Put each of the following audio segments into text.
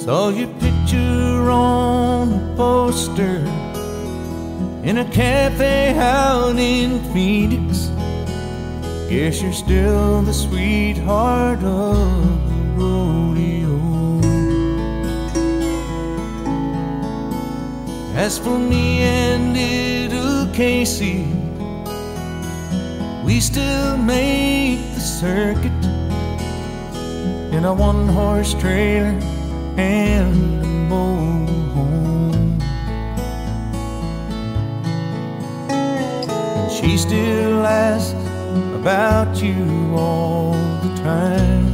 Saw your picture on a poster in a cafe out in Phoenix. Guess you're still the sweetheart of the rodeo. As for me and little Casey, we still make the circuit in a one-horse trailer and a mobile home. And she still asks about you all the time,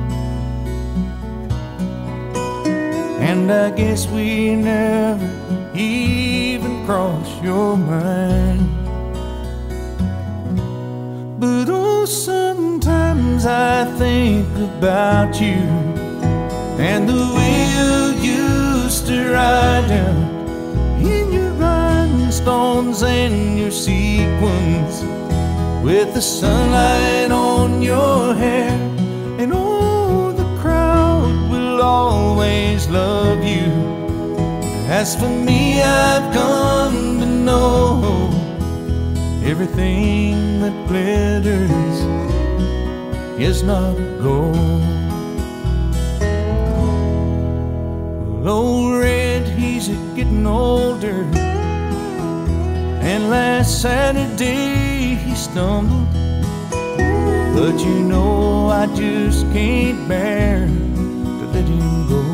and I guess we never even cross your mind. But oh, sometimes I think about you and the way you used to ride down in your rhinestones and your sequins, with the sunlight on your hair. And oh, the crowd will always love you. As for me, I've come to know everything that glitters is not gold. Well, old Red, he's getting older, and last Saturday he stumbled. But you know I just can't bear to let him go.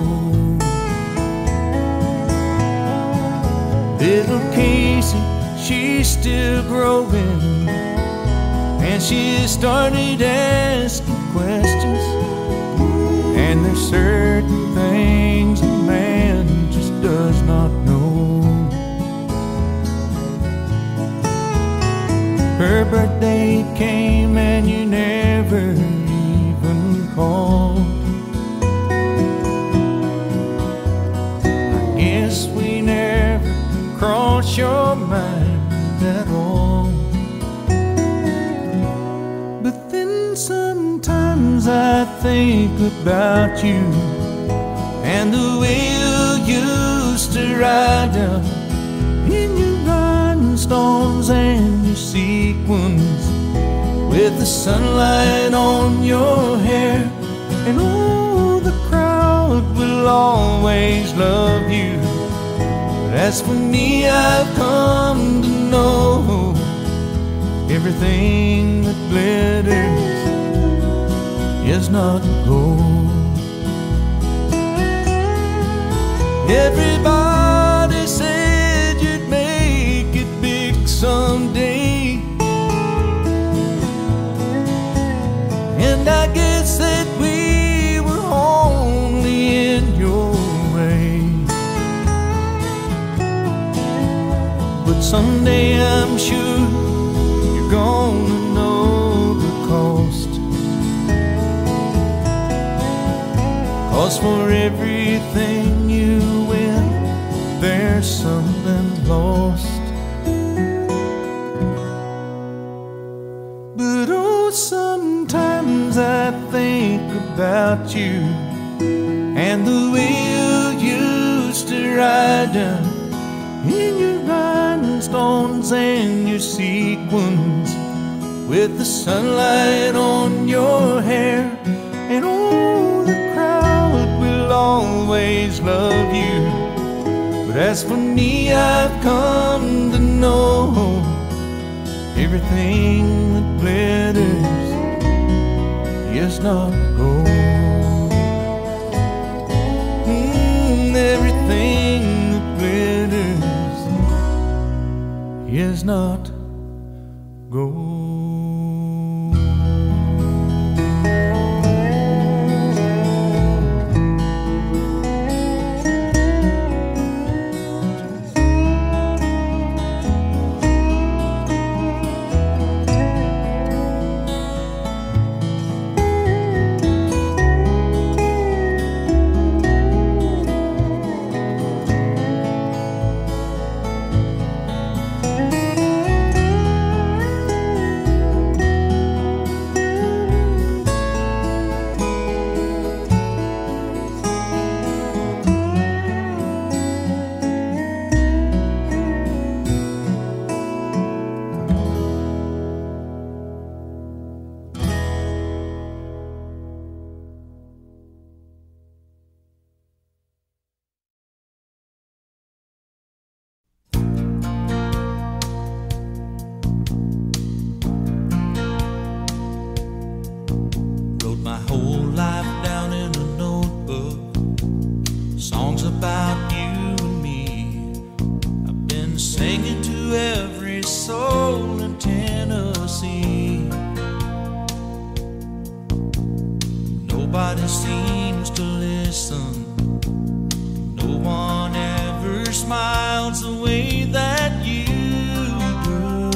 Little Casey, she's still growing, and she started asking questions. And there's certain things a man just does not know. Her birthday came and you never even called. I guess we never crossed your mind at all. But then sometimes I think about you and the way you used to ride down in your rhinestones and your sequins, with the sunlight on your hair. And oh, the crowd will always love you. But as for me, I've come to know everything that glitters is not gold. Everybody said you'd make it big someday, and I guess that we were only in your way. But someday I'm sure you're gonna know the cost. 'Cause for everything you win, there's something lost. But oh, sometimes I think about you and the way you used to ride down in your rhinestones and your sequins, with the sunlight on your hair. And oh, the crowd will always love you. But as for me, I've come to know everything that glitters is not gold. Everything that glitters is not gold. nobody seems to listen. No one ever smiles the way that you do.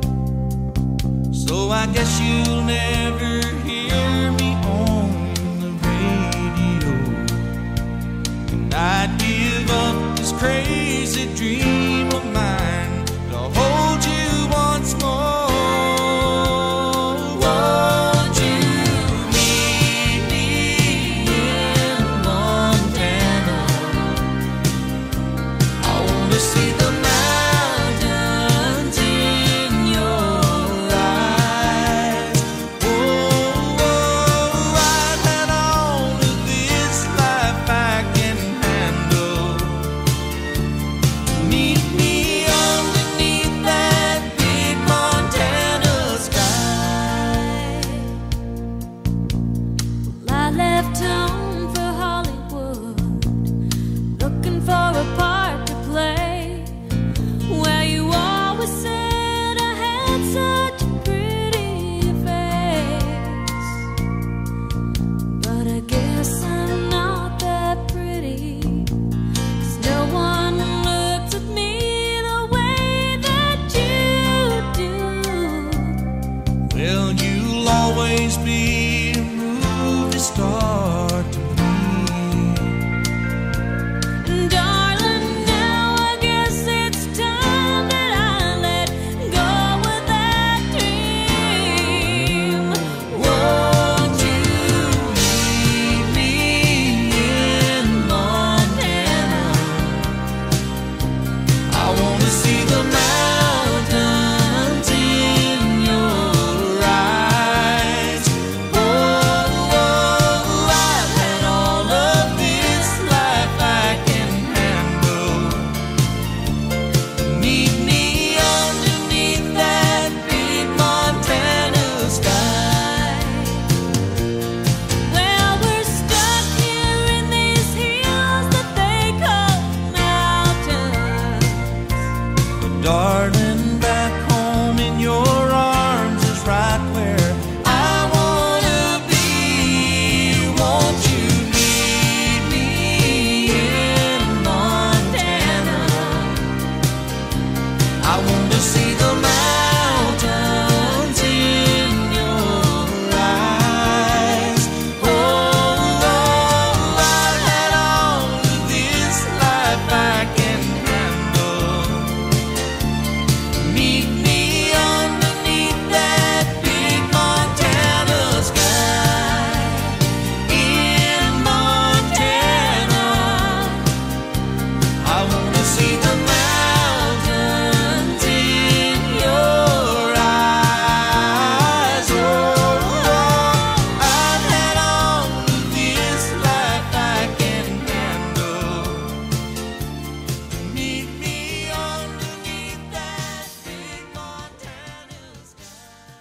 So I guess you'll never hear me on the radio. And I'd give up this crazy dream of mine to hold you once more. Darling, back home in your arms is right where I wanna be. Won't you meet me in Montana? I want to see the mountains in your eyes. Oh, I've had all of this life I can handle. Meet me underneath that big Montana sky in Montana. I want to see the mountains in your eyes. Oh, I've had all of this life I can handle. Meet me underneath that big Montana sky.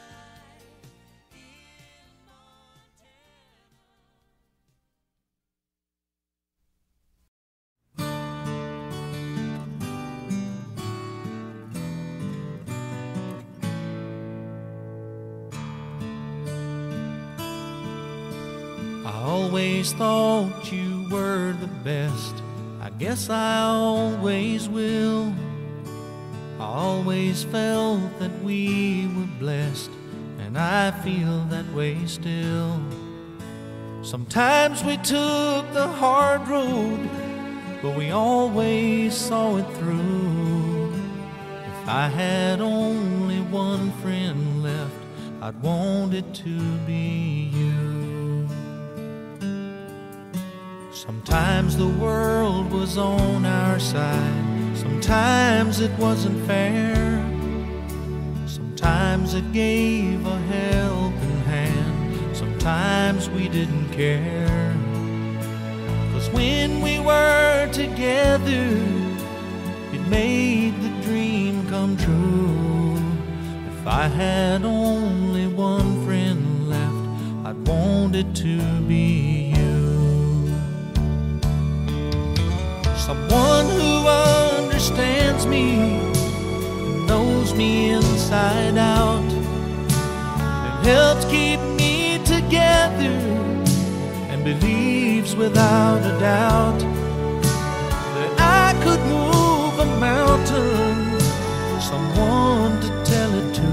I always thought you were the best. I guess I always will. I always felt that we were blessed, and I feel that way still. Sometimes we took the hard road, but we always saw it through. If I had only one friend left, I'd want it to be you. Sometimes the world was on our side, sometimes it wasn't fair. Sometimes it gave a helping hand, sometimes we didn't care. 'Cause when we were together, it made the dream come true. If I had only one friend left, I'd want it to be you. Someone who understands me, knows me inside out, and helps keep me together and believes without a doubt that I could move a mountain, someone to tell it to.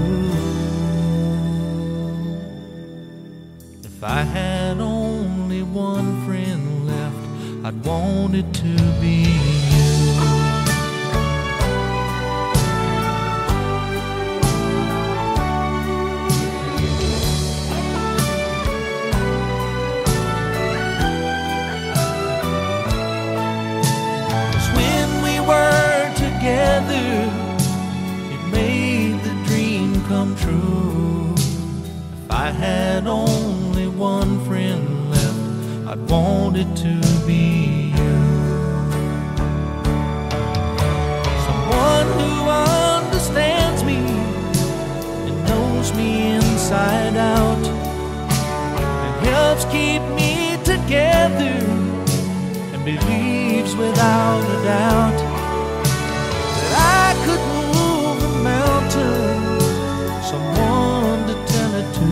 If I had only one friend left, I'd want it to be you. It made the dream come true. If I had only one friend left, I'd want it to be you. Someone who understands me and knows me inside out, and helps keep me together and believes without a doubt I could move a mountain, someone to tell it to.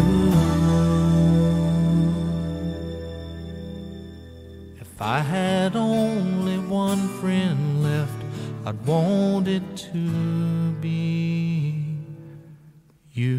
If I had only one friend left, I'd want it to be you.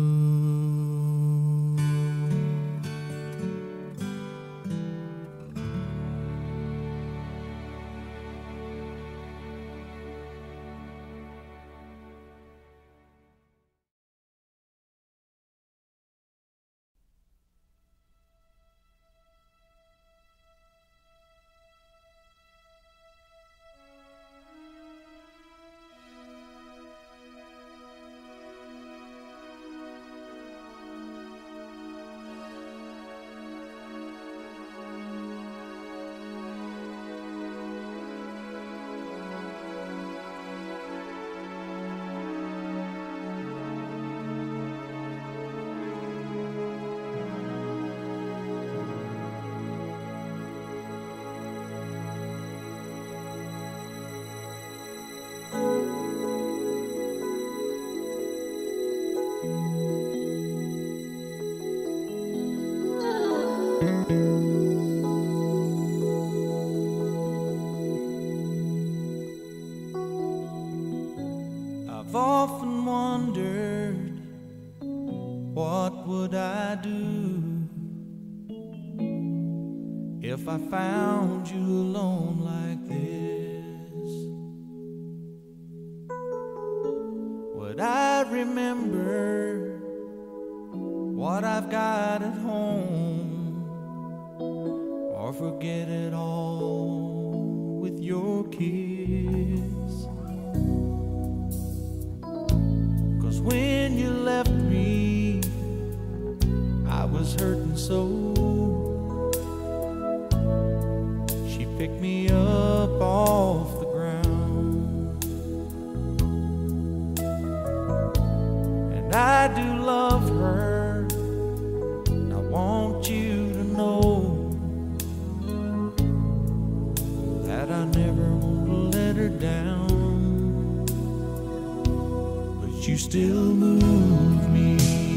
I've often wondered, what would I do if I found you alone like this? Would I remember what I've got at home, or forget it all with your kiss? 'Cause when you left me, I was hurting so. She picked me up off the ground, and I do love her, and I want you to know that I never want to let her down. But you still move me,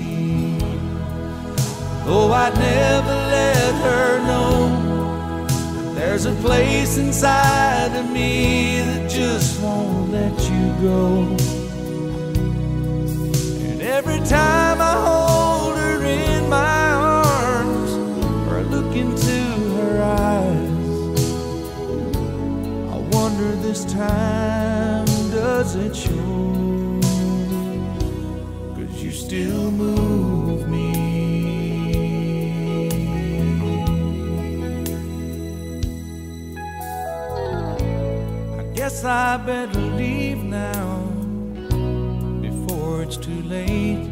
though I'd never let her know that there's a place inside of me that just won't let you go. And every time I hold her in my arms, or I look into her eyes, I wonder this time, does it show? 'Cause you still move me. I guess I better leave now before it's too late,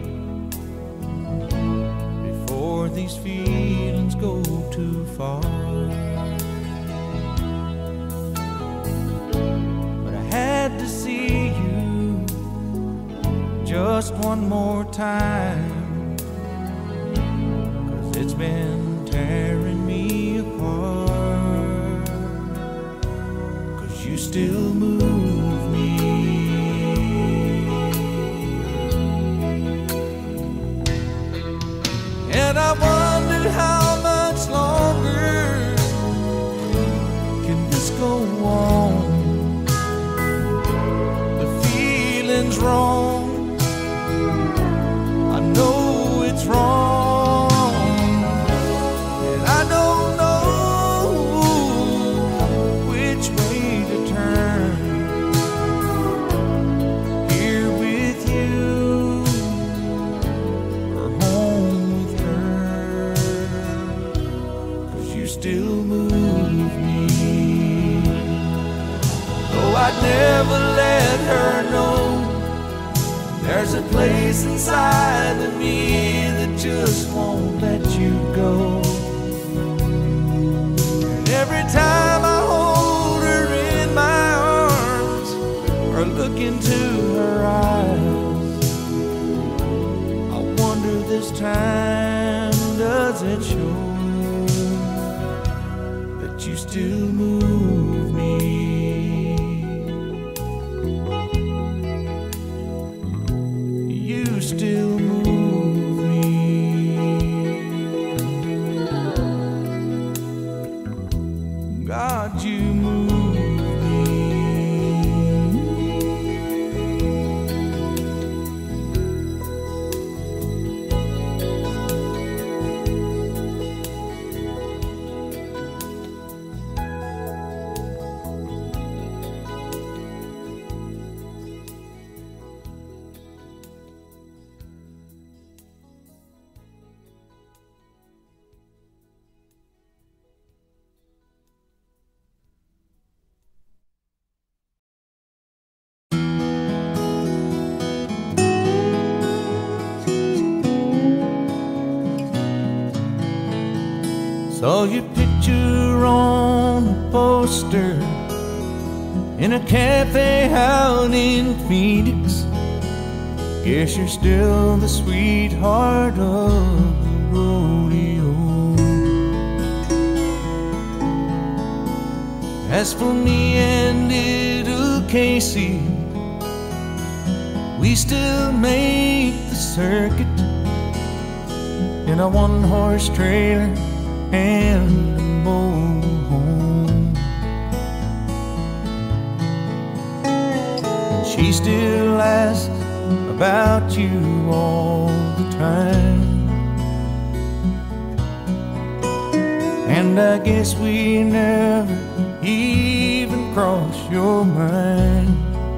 before these feelings go too far. But I had to see you just one more time, 'cause it's been tearing me apart. 'Cause you still move me. And I wondered how much longer go on. The feeling's wrong. I know it's wrong, and I don't know which way to turn. Here with you or home with her, 'cause you still move me. Though I'd never let her know, there's a place inside of me that just won't let you go. And every time I hold her in my arms or look into her eyes, I wonder this time, does it show that you still move me? Still move me. God, you move me. Saw your picture on a poster in a cafe out in Phoenix. Guess you're still the sweetheart of the rodeo. As for me and little Casey, we still make the circuit in a one-horse trailer and a mobile home. And she still asks about you all the time, and I guess we never even cross your mind.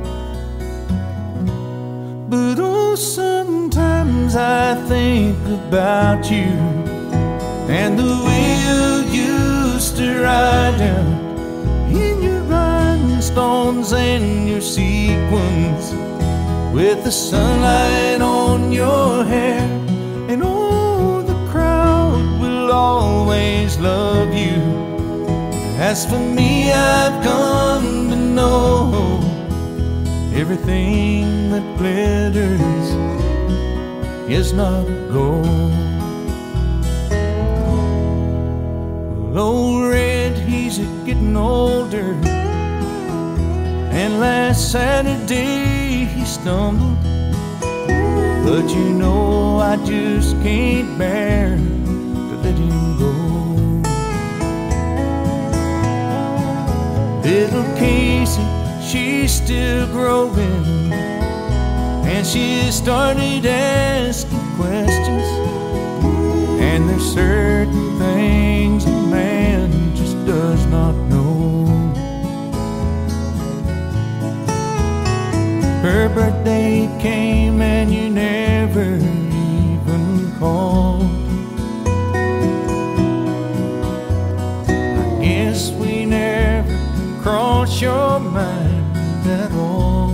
But oh, sometimes I think about you and the way you used to ride down in your rhinestones and your sequins, with the sunlight on your hair. And oh, the crowd will always love you. As for me, I've come to know everything that glitters is not gold. Old Red, he's getting older, and last Saturday he stumbled. But you know I just can't bear to let him go. Little Casey, she's still growing, and she started asking questions. And there's certain things a man just does not know. Her birthday came and you never even called. I guess we never crossed your mind at all.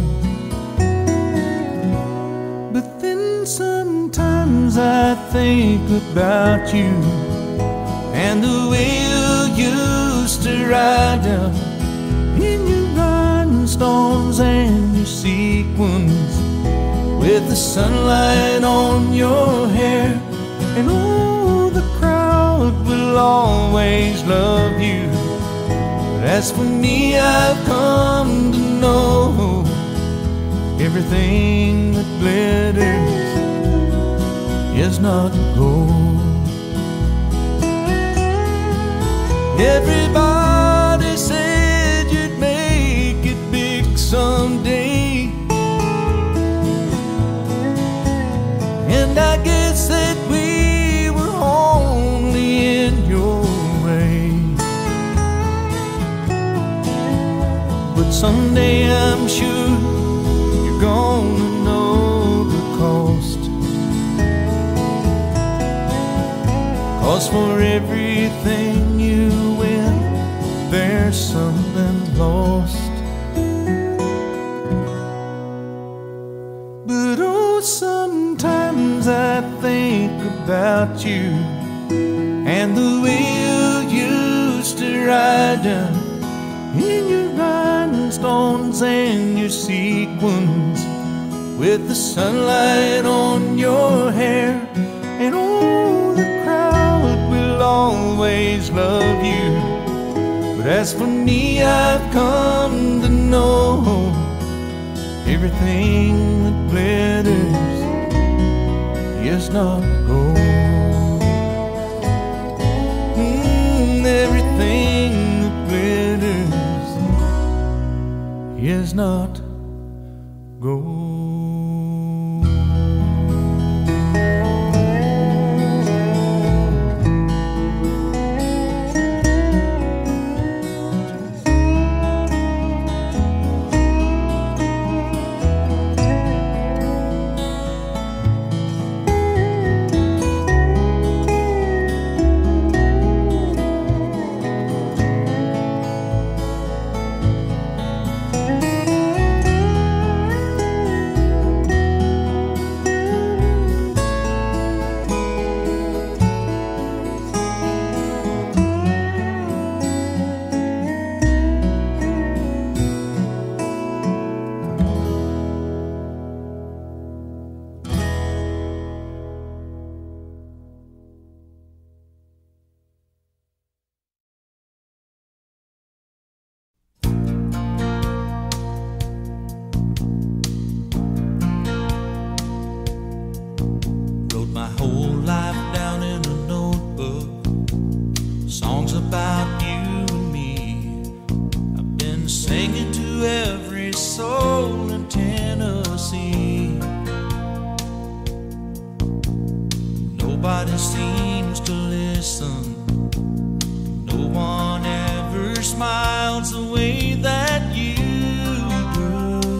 But then sometimes I think about you and the way you used to ride down in your rhinestones and your sequins, with the sunlight on your hair. And oh, the crowd will always love you. But as for me, I've come to know everything that glitters is not gold. Everybody said I guess that we were only in your way. But someday I'm sure you're gonna know the cost. 'Cause for everything you win, there's something lost. But oh, sometimes I think about you and the way you used to ride down in your rhinestones and your sequins, with the sunlight on your hair. And oh, the crowd will always love you. But as for me, I've come to know everything that glitters is not gold. Everything that glitters is not gold. My whole life down in a notebook, songs about you and me. I've been singing to every soul in Tennessee. Nobody seems to listen, no one ever smiles the way that you do.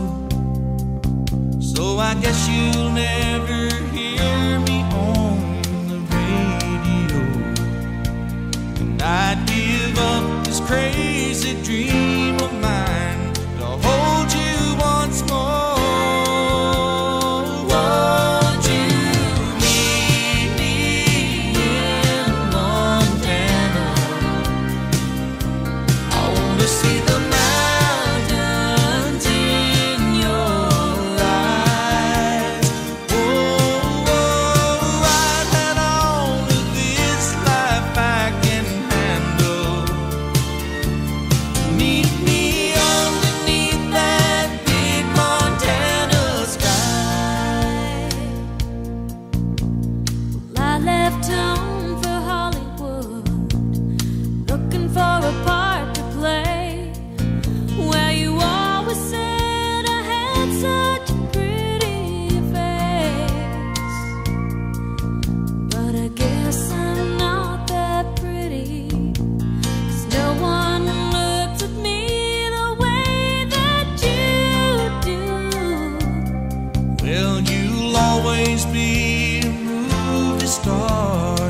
So I guess you'll never hear me on the radio, and I'd give up this crazy dream of mine to hold you once more. Won't you meet me in Montana? I want to see the mountains in your eyes. Well, you'll always be a movie star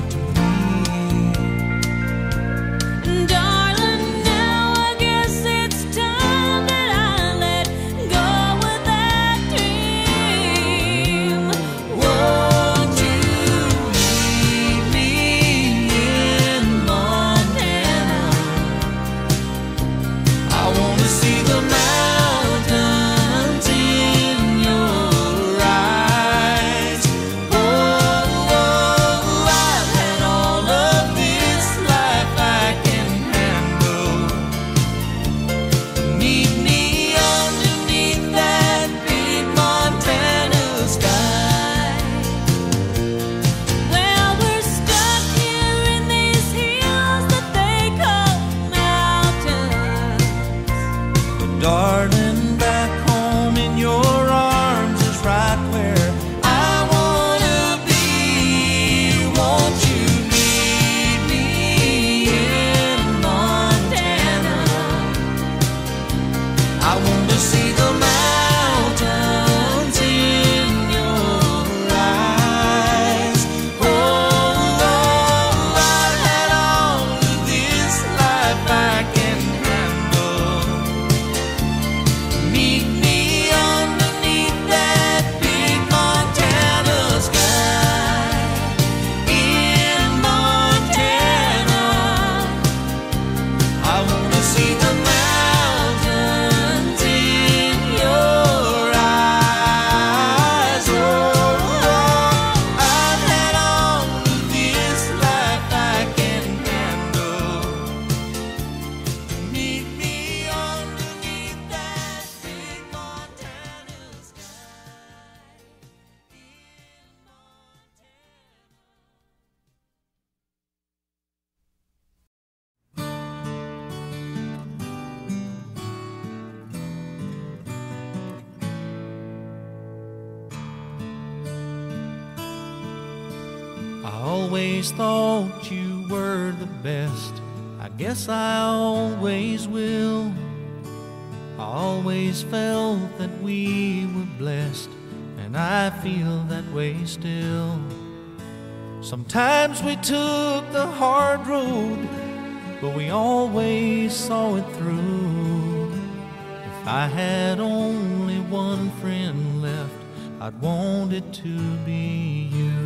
I always thought you were the best. I guess I always will. I always felt that we were blessed, and I feel that way still. Sometimes we took the hard road, but we always saw it through. If I had only one friend left, I'd want it to be you.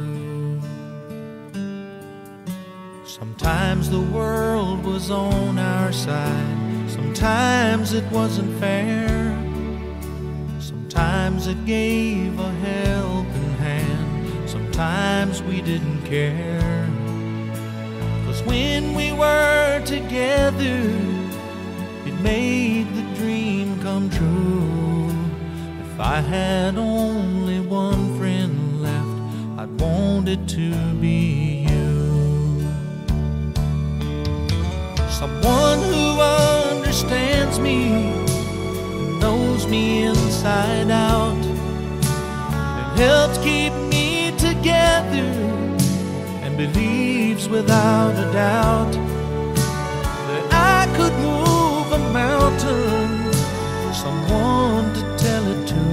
Sometimes the world was on our side, sometimes it wasn't fair, sometimes it gave a helping hand, sometimes we didn't care. 'Cause when we were together, it made the dream come true. If I had only one friend left, I'd want it to be you. Someone who understands me, knows me inside out, and helps keep me together, and believes without a doubt that I could move a mountain. Someone to tell it to.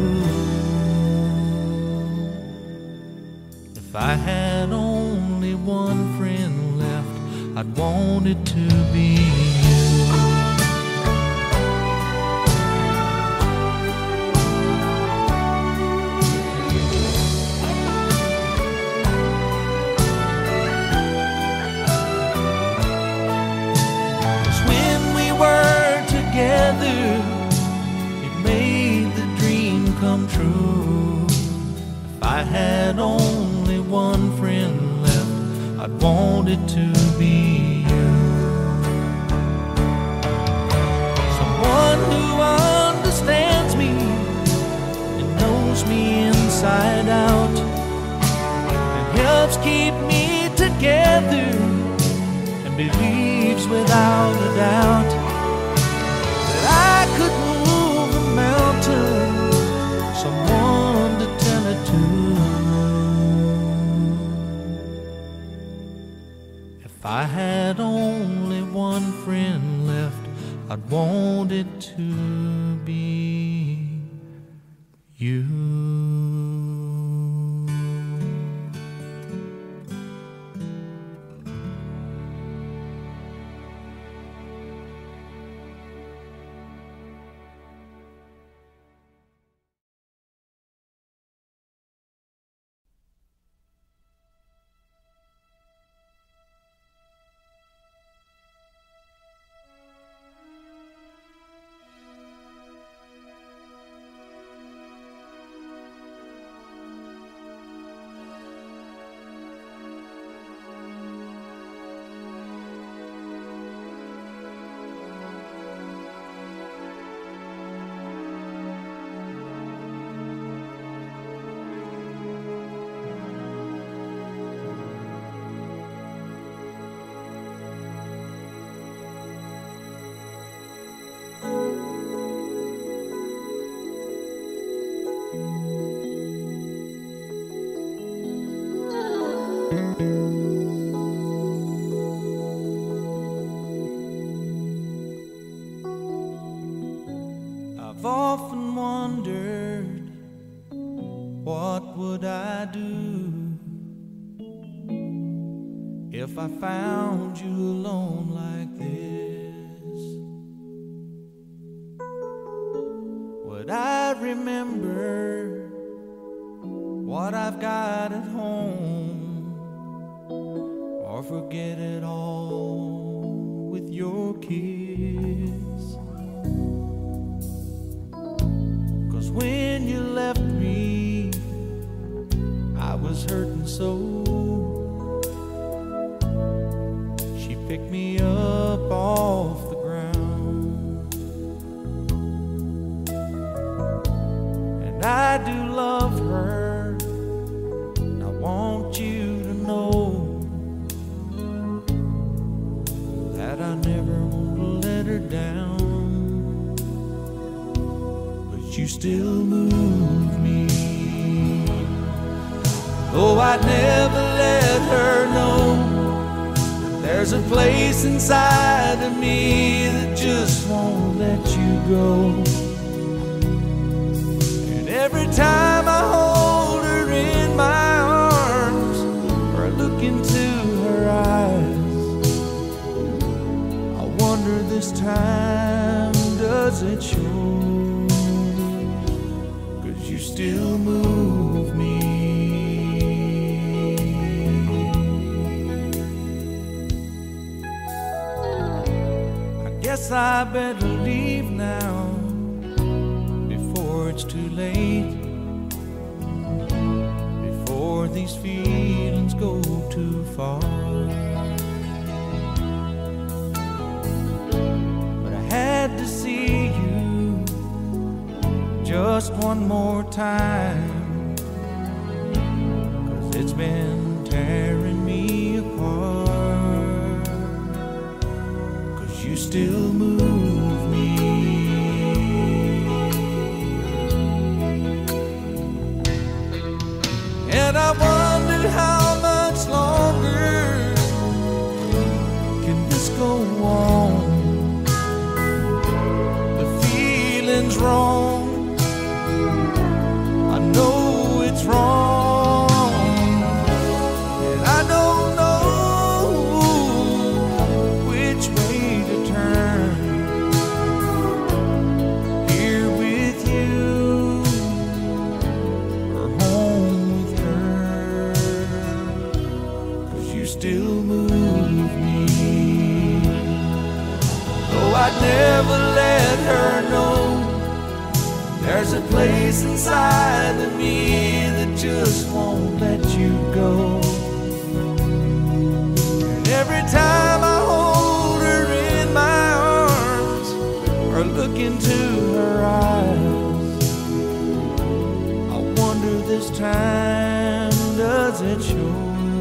If I had only one friend left, I'd want it to be you. Cause when we were together, it made the dream come true. If I had only one friend left, I'd want it to be you. Someone who understands me and knows me inside out, and helps keep me together, and believes without a doubt that I could move a mountain. Someone to tell it to. If I had only one friend left, I'd want it to be you. I've often wondered, what would I do if I found you alone like this? Would I remember what I've got at home, or forget it all with your kiss? 'Cause when you left me, I was hurting so. She picked me up off the ground, and I do love her, and I want you to know that I never want to let her down. But you still move me, though I'd never let her There's a place inside of me that just won't let you go. And every time I hold her in my arms or I look into her eyes, I wonder this time, does it show? 'Cause you still move me. Guess I better leave now before it's too late, before these feelings go too far. But I had to see you just one more time, 'cause it's been tearing me apart. You still move me. And I wondered how much longer can this go on? The feeling's wrong, I know it's wrong, and I don't know which way to turn. Here with you or home with her, 'cause you still move me. Though I'd never let her know, there's a place inside of me that just won't let you go. And every time I hold her in my arms or look into her eyes, I wonder this time, does it show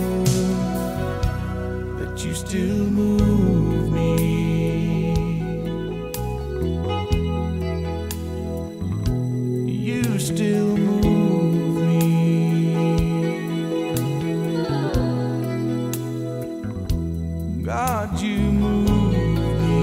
that you still move me? You still move me. God, you move me.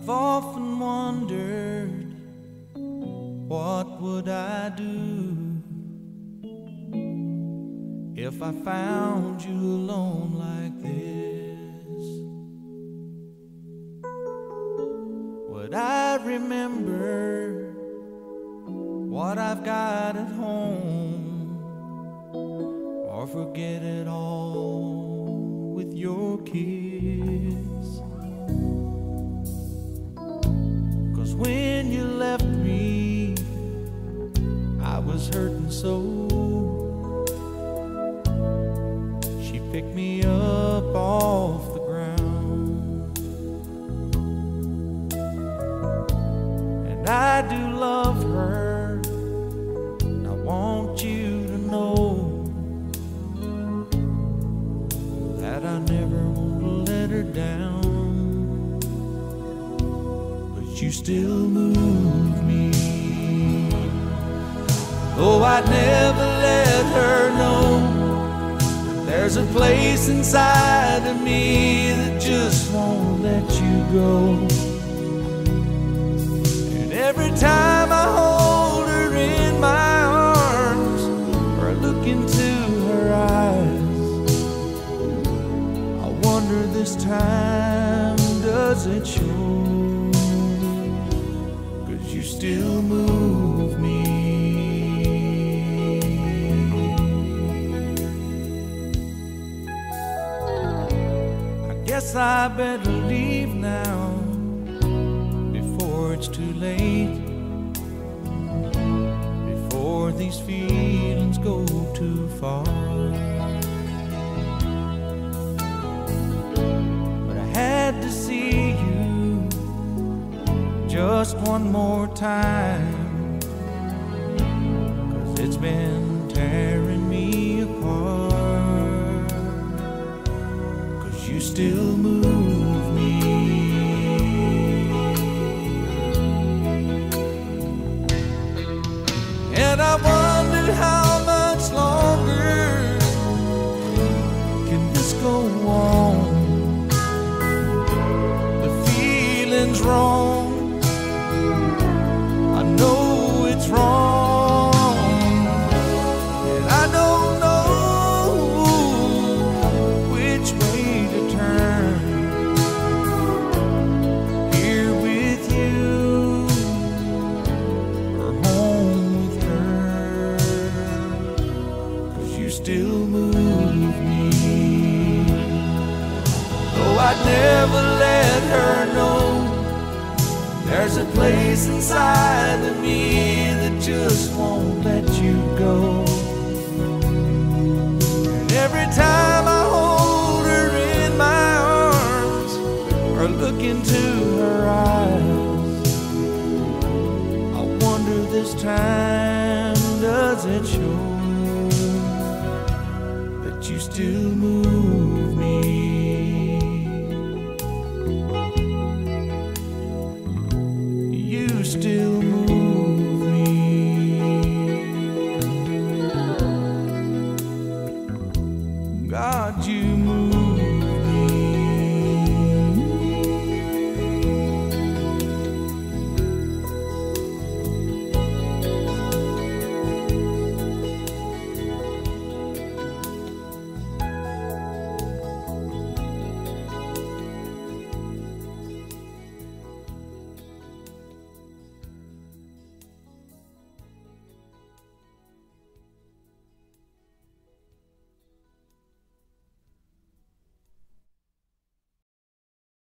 I've often wondered, what would I do if I found you alone like this? Would I remember what I've got at home, or forget it all with your kiss? 'Cause when you left me, I was hurting so. She picked me up off the ground, and I do love her, and I want you to know that I never want to let her down. But you still move me, though I'd never let her know. There's a place inside of me that just won't let you go. And every time I hold her in my arms, or I look into her eyes, I wonder this time, does it show? 'Cause you still move me. Guess I better leave now before it's too late, before these feelings go too far. But I had to see you just one more time, 'cause it's been tearing me apart. You still move me, and I wondered how much longer can this go on? The feeling's wrong, I know it's wrong, and I don't know which way to turn. Here with you, or home with her. 'Cause you still move me, though I'd never let her know. There's a place inside of me that just won't let you go. And every time I hold her in my arms, or look into her eyes, I wonder this time, does it show that you still move?